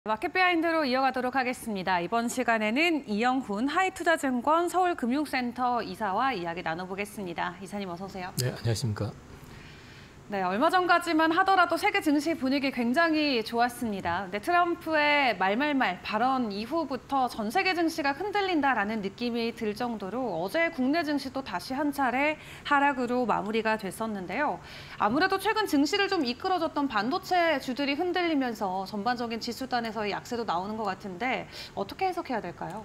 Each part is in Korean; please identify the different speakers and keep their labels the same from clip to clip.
Speaker 1: 마켓 비하인드로 이어가도록 하겠습니다. 이번 시간에는 이영훈 하이투자증권 서울금융센터 이사와 이야기 나눠보겠습니다. 이사님 어서 오세요.
Speaker 2: 네, 안녕하십니까.
Speaker 1: 네, 얼마 전까지만 하더라도 세계 증시 분위기 굉장히 좋았습니다. 근데 트럼프의 말말말 발언 이후부터 전 세계 증시가 흔들린다라는 느낌이 들 정도로 어제 국내 증시도 다시 한 차례 하락으로 마무리가 됐었는데요. 아무래도 최근 증시를 좀 이끌어줬던 반도체 주들이 흔들리면서 전반적인 지수단에서의 약세도 나오는 것 같은데 어떻게 해석해야 될까요?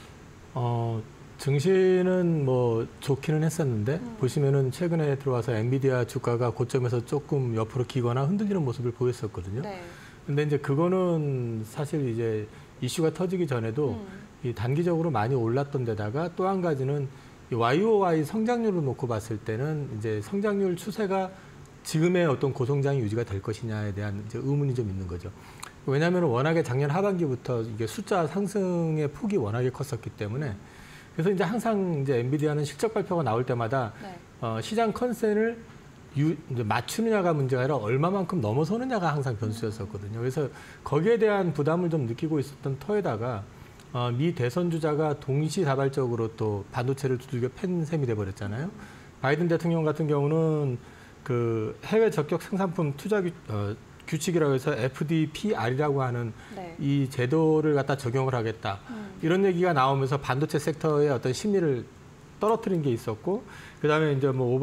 Speaker 2: 증시는 뭐 좋기는 했었는데 보시면은 최근에 들어와서 엔비디아 주가가 고점에서 조금 옆으로 기거나 흔들리는 모습을 보였었거든요.
Speaker 1: 네.
Speaker 2: 근데 이제 그거는 사실 이제 이슈가 터지기 전에도 이 단기적으로 많이 올랐던 데다가 또 한 가지는 이 YOY 성장률을 놓고 봤을 때는 이제 성장률 추세가 지금의 어떤 고성장이 유지가 될 것이냐에 대한 이제 의문이 좀 있는 거죠. 왜냐하면 워낙에 작년 하반기부터 이게 숫자 상승의 폭이 워낙에 컸었기 때문에 그래서 이제 항상 이제 엔비디아는 실적 발표가 나올 때마다
Speaker 1: 네.
Speaker 2: 시장 컨센을 이제 맞추느냐가 문제가 아니라 얼마만큼 넘어서느냐가 항상 변수였었거든요. 그래서 거기에 대한 부담을 좀 느끼고 있었던 터에다가 미 대선 주자가 동시다발적으로 또 반도체를 두들겨 팬 셈이 돼버렸잖아요. 바이든 대통령 같은 경우는 그 해외 적격 생산품 투자 규칙이라고 해서 FDPR이라고 하는
Speaker 1: 네.
Speaker 2: 이 제도를 갖다 적용을 하겠다. 이런 얘기가 나오면서 반도체 섹터의 어떤 심리를 떨어뜨린 게 있었고, 그다음에 이제 뭐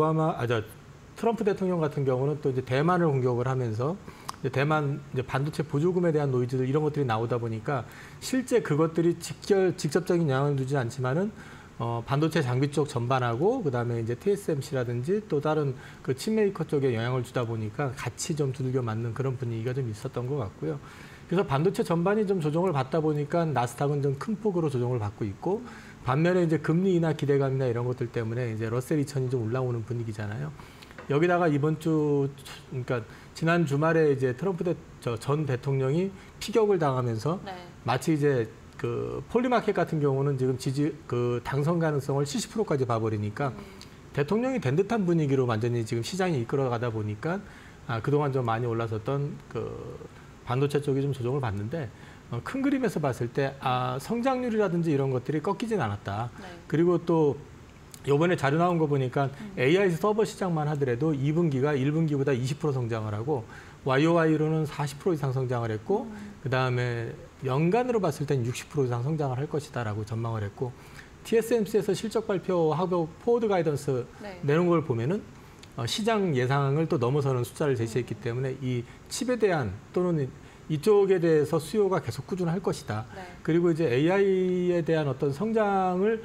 Speaker 2: 트럼프 대통령 같은 경우는 또 이제 대만을 공격을 하면서 이제 대만 이제 반도체 보조금에 대한 노이즈들 이런 것들이 나오다 보니까 실제 그것들이 직접적인 영향을 주지 않지만은 반도체 장비 쪽 전반하고 그다음에 이제 TSMC라든지 또 다른 그 칩메이커 쪽에 영향을 주다 보니까 같이 좀 두들겨 맞는 그런 분위기가 좀 있었던 것 같고요. 그래서 반도체 전반이 좀 조정을 받다 보니까 나스닥은 좀 큰 폭으로 조정을 받고 있고 반면에 이제 금리 인하 기대감이나 이런 것들 때문에 이제 러셀 2000이 좀 올라오는 분위기잖아요. 여기다가 이번 주 그러니까 지난 주말에 이제 트럼프 전 대통령이 피격을 당하면서
Speaker 1: 네.
Speaker 2: 마치 이제 그 폴리마켓 같은 경우는 지금 당선 가능성을 70%까지 봐버리니까 대통령이 된 듯한 분위기로 완전히 지금 시장이 이끌어가다 보니까 그동안 좀 많이 올랐었던 그 반도체 쪽이 좀 조정을 받는데 큰 그림에서 봤을 때 성장률이라든지 이런 것들이 꺾이진 않았다.
Speaker 1: 네.
Speaker 2: 그리고 또 이번에 자료 나온 거 보니까 AI 서버 시장만 하더라도 2분기가 1분기보다 20% 성장을 하고 YOY로는 40% 이상 성장을 했고 그다음에 연간으로 봤을 땐 60% 이상 성장을 할 것이다라고 전망을 했고 TSMC에서 실적 발표하고 포워드 가이던스
Speaker 1: 네.
Speaker 2: 내놓은 걸 보면은 시장 예상을 또 넘어서는 숫자를 제시했기 때문에 이 칩에 대한 또는 이쪽에 대해서 수요가 계속 꾸준할 것이다.
Speaker 1: 네.
Speaker 2: 그리고 이제 AI에 대한 어떤 성장의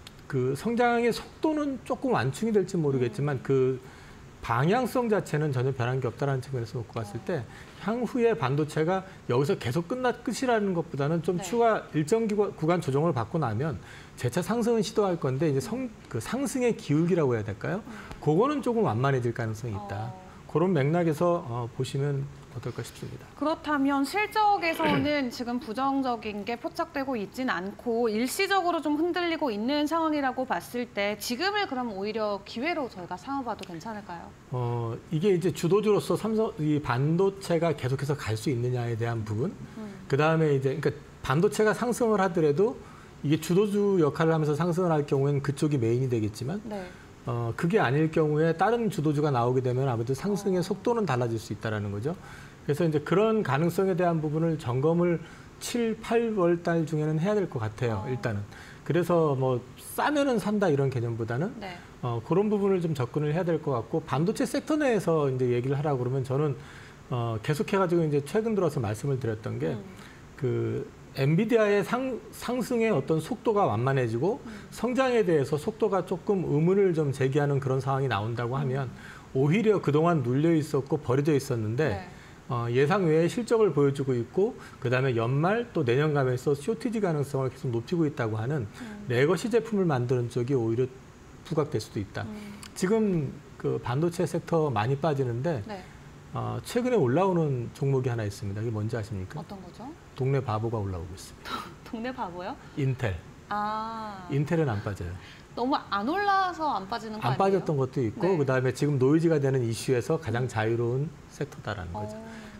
Speaker 2: 속도는 조금 완충이 될지 모르겠지만 그 방향성 자체는 전혀 변한 게 없다는 측면에서 놓고 봤을 때 향후에 반도체가 여기서 계속 끝이라는 것보다는 좀
Speaker 1: 네.
Speaker 2: 추가 일정 구간 조정을 받고 나면 재차 상승은 시도할 건데 이제 그 상승의 기울기라고 해야 될까요? 그거는 조금 완만해질 가능성이 있다. 그런 맥락에서 보시면 어떨까 싶습니다.
Speaker 1: 그렇다면 실적에서는 지금 부정적인 게 포착되고 있진 않고 일시적으로 좀 흔들리고 있는 상황이라고 봤을 때 지금을 그럼 오히려 기회로 저희가 삼아봐도 괜찮을까요?
Speaker 2: 이게 이제 주도주로서 이 반도체가 계속해서 갈 수 있느냐에 대한 부분, 그 다음에 이제 그러니까 반도체가 상승을 하더라도 이게 주도주 역할을 하면서 상승을 할 경우에는 그쪽이 메인이 되겠지만.
Speaker 1: 네.
Speaker 2: 그게 아닐 경우에 다른 주도주가 나오게 되면 아무래도 상승의 속도는 달라질 수 있다는 거죠. 그래서 이제 그런 가능성에 대한 부분을 점검을 7, 8월 달 중에는 해야 될 것 같아요. 일단은. 그래서 뭐 싸면은 산다 이런 개념보다는
Speaker 1: 네.
Speaker 2: 그런 부분을 좀 접근을 해야 될 것 같고 반도체 섹터 내에서 이제 얘기를 하라고 그러면 저는 계속해가지고 이제 최근 들어서 말씀을 드렸던 게 엔비디아의 상승의 어떤 속도가 완만해지고 성장에 대해서 속도가 조금 의문을 좀 제기하는 그런 상황이 나온다고 하면 오히려 그동안 눌려 있었고 버려져 있었는데
Speaker 1: 네.
Speaker 2: 예상 외의 실적을 보여주고 있고 그다음에 연말 또 내년 가면서 쇼티지 가능성을 계속 높이고 있다고 하는 레거시 제품을 만드는 쪽이 오히려 부각될 수도 있다. 지금 그 반도체 sek터 많이 빠지는데
Speaker 1: 네.
Speaker 2: 최근에 올라오는 종목이 하나 있습니다. 이게 뭔지 아십니까?
Speaker 1: 어떤 거죠?
Speaker 2: 동네 바보가 올라오고 있습니다.
Speaker 1: 동네 바보요?
Speaker 2: 인텔. 인텔은 안 빠져요.
Speaker 1: 너무 안 올라서 안 빠지는 거
Speaker 2: 안
Speaker 1: 아니에요?
Speaker 2: 빠졌던 것도 있고
Speaker 1: 네.
Speaker 2: 그다음에 지금 노이즈가 되는 이슈에서 가장 자유로운 섹터다라는 거죠.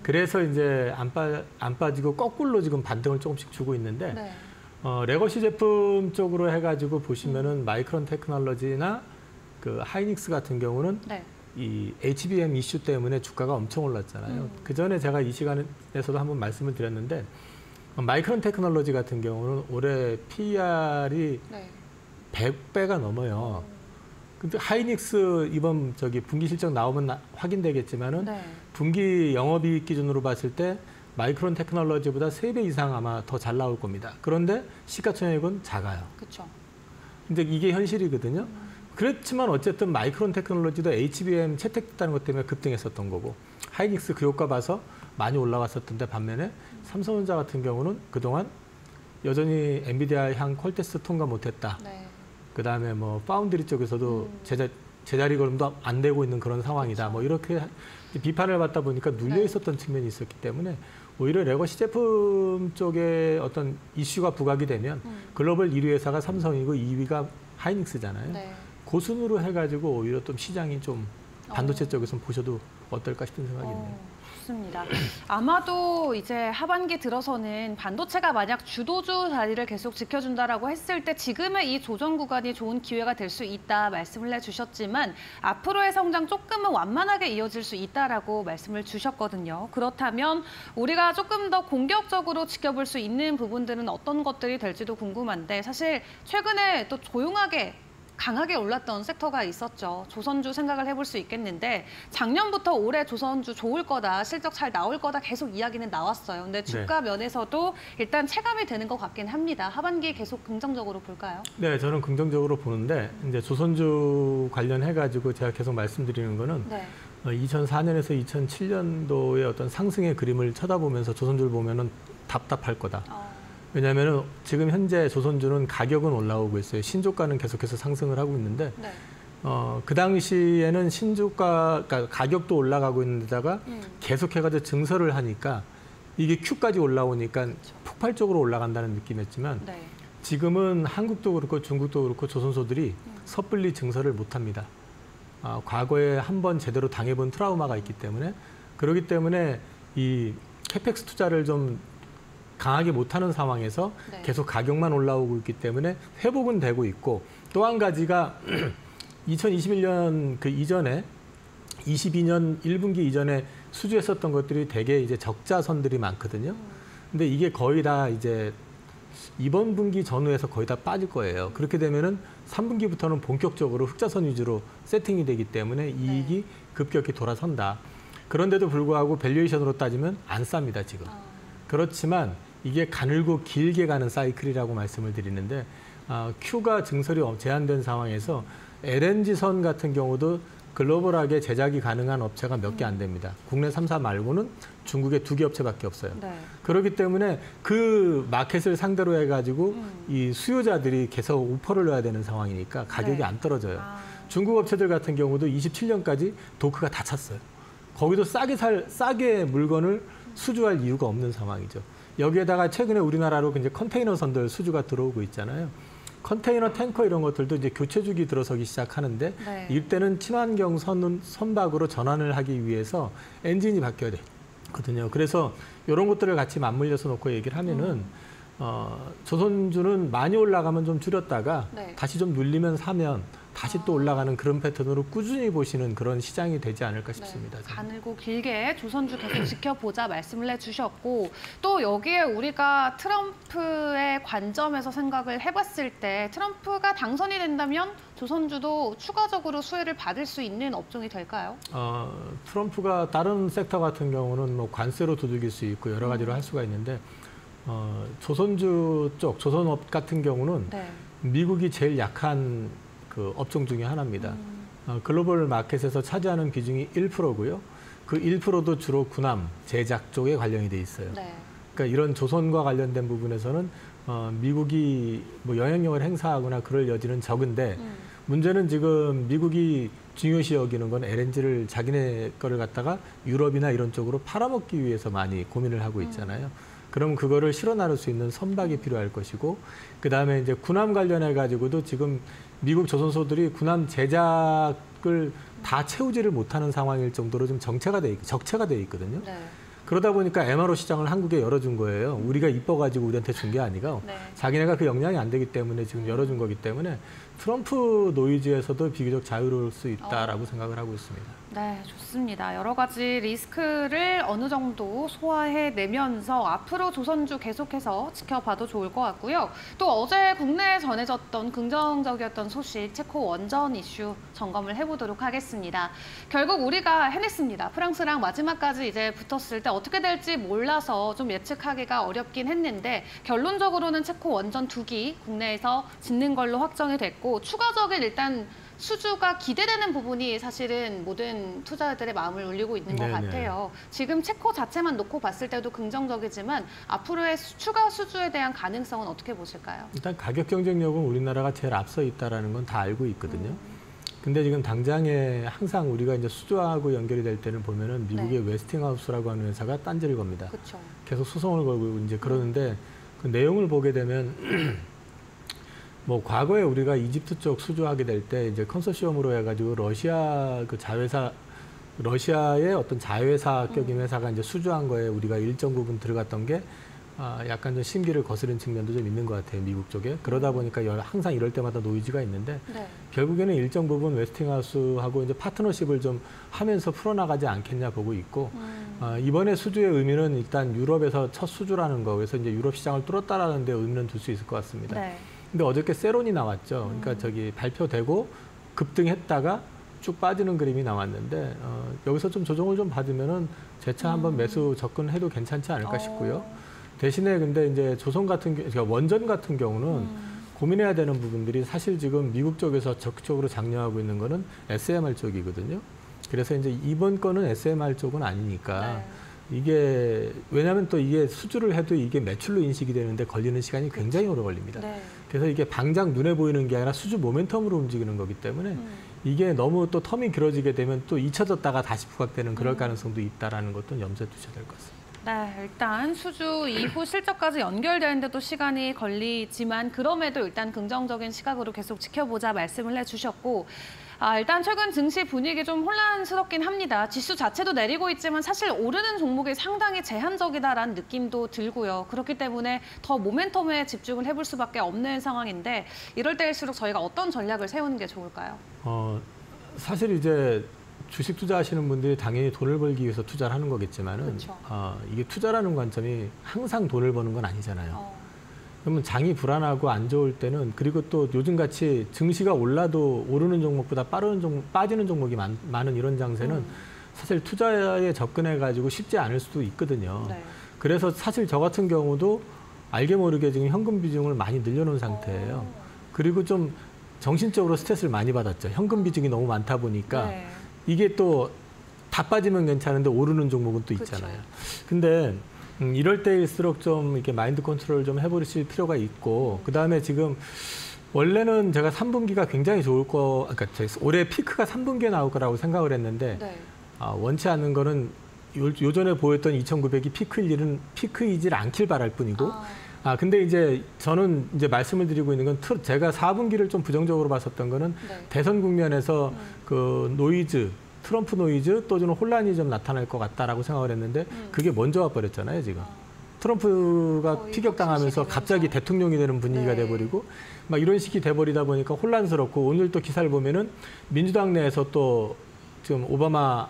Speaker 2: 그래서 이제 안 빠지고 거꾸로 지금 반등을 조금씩 주고 있는데
Speaker 1: 네.
Speaker 2: 레거시 제품 쪽으로 해가지고 보시면은 마이크론 테크놀로지나 그 하이닉스 같은 경우는
Speaker 1: 네.
Speaker 2: 이 HBM 이슈 때문에 주가가 엄청 올랐잖아요. 그 전에 제가 이 시간에서도 한번 말씀을 드렸는데 마이크론 테크놀로지 같은 경우는 올해 PER이
Speaker 1: 네.
Speaker 2: 100배가 넘어요. 근데 하이닉스 이번 분기 실적 나오면 확인되겠지만은
Speaker 1: 네.
Speaker 2: 분기 영업이익 기준으로 봤을 때 마이크론 테크놀로지보다 3배 이상 아마 더 잘 나올 겁니다. 그런데 시가총액은 작아요.
Speaker 1: 그렇죠.
Speaker 2: 근데 이게 현실이거든요. 그렇지만 어쨌든 마이크론 테크놀로지도 HBM 채택됐다는 것 때문에 급등했었던 거고 하이닉스 그 효과 봐서 많이 올라갔었던데 반면에 삼성전자 같은 경우는 그동안 여전히 엔비디아 향 퀄테스트 통과 못했다.
Speaker 1: 네.
Speaker 2: 그다음에 뭐 파운드리 쪽에서도 제자리 걸음도 안 되고 있는 그런 상황이다.
Speaker 1: 그렇죠.
Speaker 2: 뭐 이렇게 비판을 받다 보니까 눌려 있었던 측면이 있었기 때문에 오히려 레거시 제품 쪽에 어떤 이슈가 부각이 되면 글로벌 1위 회사가 삼성이고 2위가 하이닉스잖아요.
Speaker 1: 네.
Speaker 2: 그 순으로 해가지고 오히려 좀 시장이 좀 반도체 쪽에서 보셔도 어떨까 싶은 생각이 있네요.
Speaker 1: 좋습니다. 아마도 이제 하반기 들어서는 반도체가 만약 주도주 자리를 계속 지켜준다라고 했을 때 지금의 이 조정 구간이 좋은 기회가 될 수 있다 말씀을 해주셨지만 앞으로의 성장 조금은 완만하게 이어질 수 있다라고 말씀을 주셨거든요. 그렇다면 우리가 조금 더 공격적으로 지켜볼 수 있는 부분들은 어떤 것들이 될지도 궁금한데 사실 최근에 또 조용하게 강하게 올랐던 섹터가 있었죠. 조선주 생각을 해볼 수 있겠는데 작년부터 올해 조선주 좋을 거다, 실적 잘 나올 거다 계속 이야기는 나왔어요. 근데 주가 면에서도 일단 체감이 되는 것 같긴 합니다. 하반기 계속 긍정적으로 볼까요?
Speaker 2: 네, 저는 긍정적으로 보는데 이제 조선주 관련해가지고 제가 계속 말씀드리는 거는
Speaker 1: 네.
Speaker 2: 2004년에서 2007년도의 어떤 상승의 그림을 쳐다보면서 조선주를 보면은 답답할 거다. 왜냐하면 지금 현재 조선주는 가격은 올라오고 있어요. 신주가는 계속해서 상승을 하고 있는데
Speaker 1: 네.
Speaker 2: 그 당시에는 신주가 그러니까 가격도 올라가고 있는데다가 계속해가지고 증설을 하니까 이게 Q까지 올라오니까
Speaker 1: 그렇죠.
Speaker 2: 폭발적으로 올라간다는 느낌이었지만
Speaker 1: 네.
Speaker 2: 지금은 한국도 그렇고 중국도 그렇고 조선소들이 섣불리 증설을 못합니다. 과거에 한번 제대로 당해본 트라우마가 있기 때문에 그렇기 때문에 이 캐펙스 투자를 좀 강하게 못하는 상황에서
Speaker 1: 네.
Speaker 2: 계속 가격만 올라오고 있기 때문에 회복은 되고 있고 또 한 가지가 2021년 그 이전에 22년 1분기 이전에 수주했었던 것들이 대개 이제 적자선들이 많거든요. 근데 이게 거의 다 이제 이번 분기 전후에서 거의 다 빠질 거예요. 그렇게 되면은 3분기부터는 본격적으로 흑자선 위주로 세팅이 되기 때문에 이익이 급격히 돌아선다. 그런데도 불구하고 밸류에이션으로 따지면 안 쌉니다, 지금. 그렇지만 이게 가늘고 길게 가는 사이클이라고 말씀을 드리는데 Q가 증설이 제한된 상황에서 LNG선 같은 경우도 글로벌하게 제작이 가능한 업체가 몇 개 안 됩니다. 국내 3사 말고는 중국에 2개 업체밖에 없어요.
Speaker 1: 네.
Speaker 2: 그렇기 때문에 그 마켓을 상대로 해가지고 이 수요자들이 계속 오퍼를 넣어야 되는 상황이니까 가격이
Speaker 1: 네.
Speaker 2: 안 떨어져요. 중국 업체들 같은 경우도 27년까지 도크가 다 찼어요. 거기도 싸게 물건을 수주할 이유가 없는 상황이죠. 여기에다가 최근에 우리나라로 이제 컨테이너선들 수주가 들어오고 있잖아요. 컨테이너 탱커 이런 것들도 이제 교체주기 들어서기 시작하는데
Speaker 1: 네.
Speaker 2: 이때는 친환경 선박으로 전환을 하기 위해서 엔진이 바뀌어야 되거든요. 그래서 이런 것들을 같이 맞물려서 놓고 얘기를 하면은 조선주는 많이 올라가면 좀 줄였다가
Speaker 1: 네.
Speaker 2: 다시 좀 눌리면 사면 다시 또 올라가는 그런 패턴으로 꾸준히 보시는 그런 시장이 되지 않을까 싶습니다.
Speaker 1: 네, 가늘고 길게 조선주 계속 지켜보자 말씀을 해주셨고 또 여기에 우리가 트럼프의 관점에서 생각을 해봤을 때 트럼프가 당선이 된다면 조선주도 추가적으로 수혜를 받을 수 있는 업종이 될까요?
Speaker 2: 트럼프가 다른 섹터 같은 경우는 뭐 관세로 두들길 수 있고 여러 가지로 할 수가 있는데 조선주 쪽, 조선업 같은 경우는
Speaker 1: 네.
Speaker 2: 미국이 제일 약한 그 업종 중에 하나입니다. 글로벌 마켓에서 차지하는 비중이 1%고요. 그 1%도 주로 군함, 제작 쪽에 관련이 돼 있어요.
Speaker 1: 네.
Speaker 2: 그러니까 이런 조선과 관련된 부분에서는 미국이 뭐 영향력을 행사하거나 그럴 여지는 적은데 문제는 지금 미국이 중요시 여기는 건 LNG를 자기네 거를 갖다가 유럽이나 이런 쪽으로 팔아먹기 위해서 많이 고민을 하고 있잖아요. 그럼 그거를 실어 나를 수 있는 선박이 필요할 것이고 그다음에 이제 군함 관련해 가지고도 지금 미국 조선소들이 군함 제작을 다 채우지를 못하는 상황일 정도로 좀 적체가 돼 있거든요.
Speaker 1: 네.
Speaker 2: 그러다 보니까 MRO 시장을 한국에 열어준 거예요. 우리가 이뻐가지고 우리한테 준 게 아니고
Speaker 1: 네.
Speaker 2: 자기네가 그 역량이 안 되기 때문에 지금 열어준 거기 때문에 트럼프 노이즈에서도 비교적 자유로울 수 있다라고 생각을 하고 있습니다.
Speaker 1: 네, 좋습니다. 여러 가지 리스크를 어느 정도 소화해내면서 앞으로 조선주 계속해서 지켜봐도 좋을 것 같고요. 또 어제 국내에 전해졌던 긍정적이었던 소식, 체코 원전 이슈 점검을 해보도록 하겠습니다. 결국 우리가 해냈습니다. 프랑스랑 마지막까지 이제 붙었을 때 어떻게 될지 몰라서 좀 예측하기가 어렵긴 했는데 결론적으로는 체코 원전 2기 국내에서 짓는 걸로 확정이 됐고 추가적인 일단 수주가 기대되는 부분이 사실은 모든 투자자들의 마음을 울리고 있는 것 같아요. 지금 체코 자체만 놓고 봤을 때도 긍정적이지만 앞으로의 추가 수주에 대한 가능성은 어떻게 보실까요?
Speaker 2: 일단 가격 경쟁력은 우리나라가 제일 앞서 있다는 건 다 알고 있거든요. 근데 지금 당장에 항상 우리가 이제 수주하고 연결이 될 때는 보면은 미국의
Speaker 1: 네.
Speaker 2: 웨스팅하우스라고 하는 회사가 딴지를 겁니다.
Speaker 1: 그렇죠.
Speaker 2: 계속 소송을 걸고 이제 그러는데 그 내용을 보게 되면 뭐 과거에 우리가 이집트 쪽 수주하게 될 때 이제 컨소시엄으로 해가지고 러시아 그 자회사 러시아의 어떤 자회사격인 회사가 이제 수주한 거에 우리가 일정 부분 들어갔던 게 약간 좀 심기를 거스른 측면도 좀 있는 것 같아요, 미국 쪽에. 그러다 보니까 항상 이럴 때마다 노이즈가 있는데
Speaker 1: 네.
Speaker 2: 결국에는 일정 부분 웨스팅하우스하고 이제 파트너십을 좀 하면서 풀어나가지 않겠냐 보고 있고 이번에 수주의 의미는 일단 유럽에서 첫 수주라는 거, 그래서 이제 유럽 시장을 뚫었다라는 데 의미는 둘 수 있을 것 같습니다.
Speaker 1: 네.
Speaker 2: 근데 어저께 세론이 나왔죠. 그러니까 저기 발표되고 급등했다가 쭉 빠지는 그림이 나왔는데 여기서 좀 조정을 좀 받으면은 재차 한번 매수 접근해도 괜찮지 않을까 싶고요. 대신에 근데 이제 조선 같은 그러니까 원전 같은 경우는 고민해야 되는 부분들이 사실 지금 미국 쪽에서 적극적으로 장려하고 있는 거는 SMR 쪽이거든요. 그래서 이제 이번 건은 SMR 쪽은 아니니까
Speaker 1: 네.
Speaker 2: 이게 왜냐하면 또 이게 수주를 해도 이게 매출로 인식이 되는데 걸리는 시간이 굉장히 오래 걸립니다.
Speaker 1: 네.
Speaker 2: 그래서 이게 당장 눈에 보이는 게 아니라 수주 모멘텀으로 움직이는 거기 때문에 이게 너무 또 텀이 길어지게 되면 또 잊혀졌다가 다시 부각되는 그럴 가능성도 있다라는 것도 염두에 두셔야 될 것 같습니다.
Speaker 1: 네, 일단 수주 이후 실적까지 연결되는데도 시간이 걸리지만 그럼에도 일단 긍정적인 시각으로 계속 지켜보자 말씀을 해주셨고 일단 최근 증시 분위기 좀 혼란스럽긴 합니다. 지수 자체도 내리고 있지만 사실 오르는 종목이 상당히 제한적이다라는 느낌도 들고요. 그렇기 때문에 더 모멘텀에 집중을 해볼 수밖에 없는 상황인데 이럴 때일수록 저희가 어떤 전략을 세우는 게 좋을까요?
Speaker 2: 사실 이제 주식 투자하시는 분들이 당연히 돈을 벌기 위해서 투자를 하는 거겠지만은
Speaker 1: 그렇죠.
Speaker 2: 이게 투자라는 관점이 항상 돈을 버는 건 아니잖아요. 그러면 장이 불안하고 안 좋을 때는 그리고 또 요즘같이 증시가 올라도 오르는 종목보다 빠지는 종목이 많은 이런 장세는 사실 투자에 접근해가지고 쉽지 않을 수도 있거든요.
Speaker 1: 네.
Speaker 2: 그래서 사실 저 같은 경우도 알게 모르게 지금 현금 비중을 많이 늘려놓은 상태예요. 그리고 좀 정신적으로 스트레스를 많이 받았죠. 현금 비중이 너무 많다 보니까
Speaker 1: 네.
Speaker 2: 이게 또 다 빠지면 괜찮은데 오르는 종목은 또 있잖아요. 근데 이럴 때일수록 좀 이렇게 마인드 컨트롤 좀 해보실 필요가 있고 그다음에 지금 원래는 제가 3분기가 굉장히 좋을 그러니까 올해 피크가 3분기에 나올 거라고 생각을 했는데
Speaker 1: 네.
Speaker 2: 원치 않는 거는 요전에 보였던 2,900이 피크이질 않길 바랄 뿐이고 근데 이제 저는 이제 말씀을 드리고 있는 건 제가 4분기를 좀 부정적으로 봤었던 거는
Speaker 1: 네.
Speaker 2: 대선 국면에서 그 노이즈 트럼프 노이즈 또 좀 혼란이 좀 나타날 것 같다라고 생각을 했는데 그게 먼저 와버렸잖아요, 지금. 트럼프가 피격당하면서 갑자기 대통령이 되는 분위기가
Speaker 1: 네.
Speaker 2: 돼버리고 막 이런 식이 돼버리다 보니까 혼란스럽고 오늘 또 기사를 보면은 민주당 내에서 또 지금 오바마를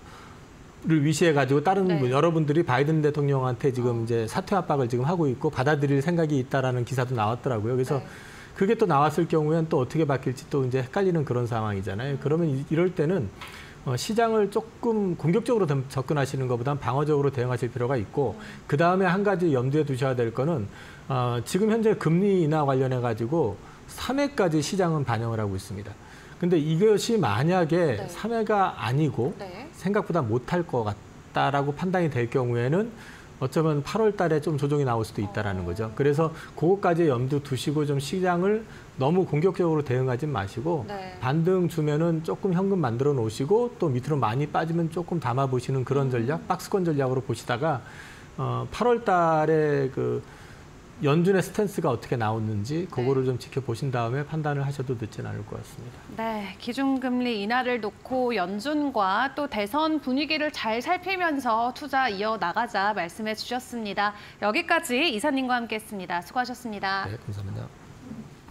Speaker 2: 위시해가지고 다른
Speaker 1: 네.
Speaker 2: 여러분들이 바이든 대통령한테 지금 이제 사퇴 압박을 지금 하고 있고 받아들일 생각이 있다라는 기사도 나왔더라고요. 그래서
Speaker 1: 네.
Speaker 2: 그게 또 나왔을 경우에는 또 어떻게 바뀔지 또 이제 헷갈리는 그런 상황이잖아요. 그러면 이럴 때는 시장을 조금 공격적으로 접근하시는 것보다는 방어적으로 대응하실 필요가 있고 그 다음에 한 가지 염두에 두셔야 될 거는 지금 현재 금리 인하 관련해 가지고 3회까지 시장은 반영을 하고 있습니다. 근데 이것이 만약에
Speaker 1: 네.
Speaker 2: 3회가 아니고
Speaker 1: 네.
Speaker 2: 생각보다 못할 것 같다라고 판단이 될 경우에는 어쩌면 8월 달에 좀 조정이 나올 수도 있다라는 거죠. 그래서 그것까지 염두 두시고 좀 시장을 너무 공격적으로 대응하지 마시고
Speaker 1: 네.
Speaker 2: 반등 주면은 조금 현금 만들어 놓으시고 또 밑으로 많이 빠지면 조금 담아 보시는 그런 전략, 박스권 전략으로 보시다가 8월 달에 그 연준의 스탠스가 어떻게 나오는지 그거를 좀 지켜보신 다음에 판단을 하셔도 늦지는 않을 것 같습니다.
Speaker 1: 네, 기준금리 인하를 놓고 연준과 또 대선 분위기를 잘 살피면서 투자 이어나가자 말씀해 주셨습니다. 여기까지 이사님과 함께했습니다. 수고하셨습니다.
Speaker 2: 네, 감사합니다.